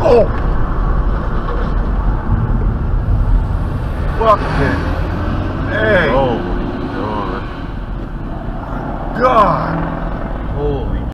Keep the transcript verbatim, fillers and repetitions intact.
Oh! Fuck it. Hey! Oh, my God. God!